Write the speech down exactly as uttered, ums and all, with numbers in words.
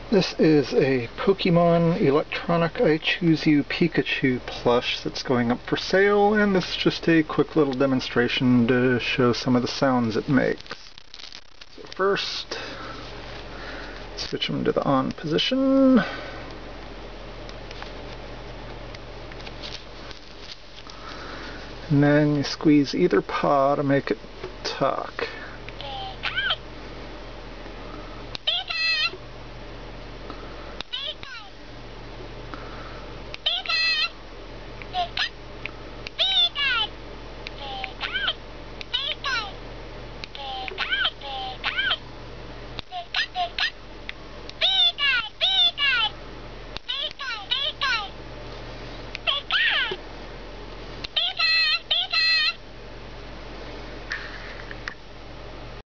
This is a Pokemon Electronic I Choose You Pikachu plush that's going up for sale, and this is just a quick little demonstration to show some of the sounds it makes. So first, switch them to the on position. And then you squeeze either paw to make it talk.